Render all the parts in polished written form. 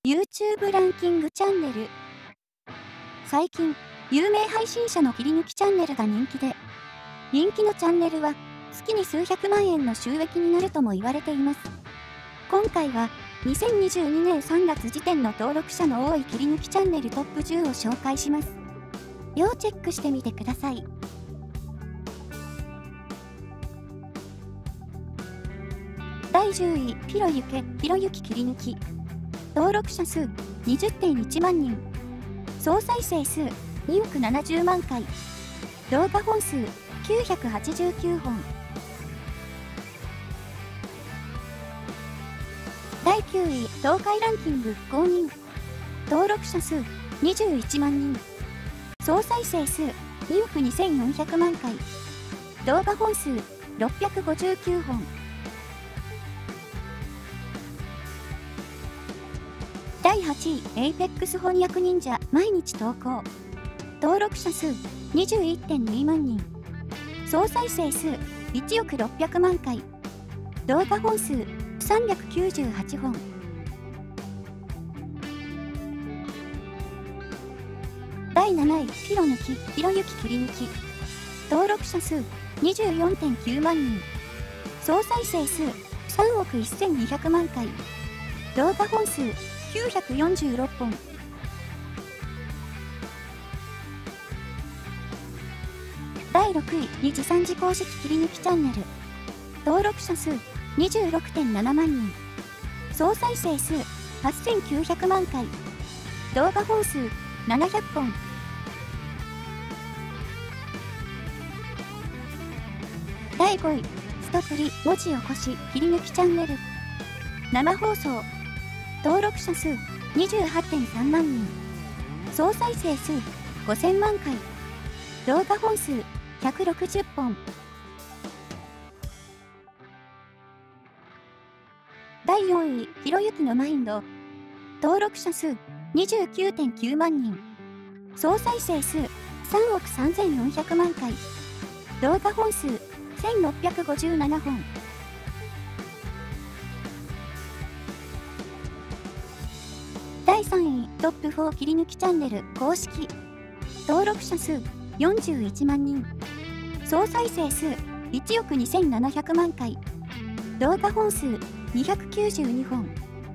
YouTube ランキングチャンネル。最近、有名配信者の切り抜きチャンネルが人気で、人気のチャンネルは月に数百万円の収益になるとも言われています。今回は、2022年3月時点の登録者の多い切り抜きチャンネルトップ10を紹介します。要チェックしてみてください。第10位、ひろゆき切り抜き。登録者数 20.1 万人。総再生数2億70万回。動画本数989本。第9位、東海ランキング公認。登録者数21万人。総再生数2億2400万回。動画本数659本。第8位、Apex 翻訳忍者毎日投稿。登録者数 21.2 万人。総再生数1億600万回。動画本数398本。第7位、ひろゆき切り抜き。登録者数 24.9 万人。総再生数3億1200万回。動画本数946本。第6位、2時3時公式切り抜きチャンネル。登録者数 26.7 万人。総再生数8900万回。動画本数700本。第5位、ストプリ文字起こし切り抜きチャンネル。生放送。登録者数 28.3 万人。総再生数5000万回。動画本数160本。第4位、ひろゆきのマインド。登録者数 29.9 万人。総再生数3億3400万回。動画本数1657本。第3位、トップ4切り抜きチャンネル公式。登録者数41万人。総再生数1億2700万回。動画本数292本。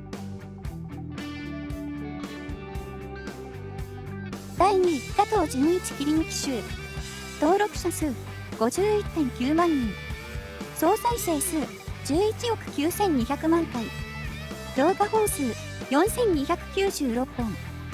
第2位、加藤純一切り抜き集。登録者数 51.9 万人。総再生数11億9200万回。動画本数4296本。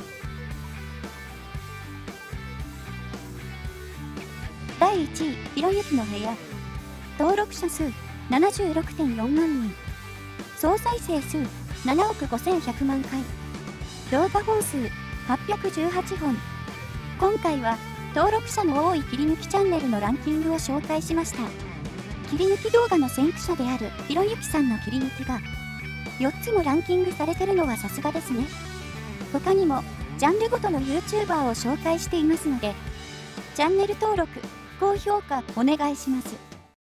第1位、ひろゆきの部屋。登録者数 76.4 万人。総再生数7億5100万回。動画本数818本。今回は登録者の多い切り抜きチャンネルのランキングを紹介しました。切り抜き動画の先駆者であるひろゆきさんの切り抜きが4つもランキングされてるのはさすがですね。他にもジャンルごとの YouTuber を紹介していますので、チャンネル登録、高評価お願いします。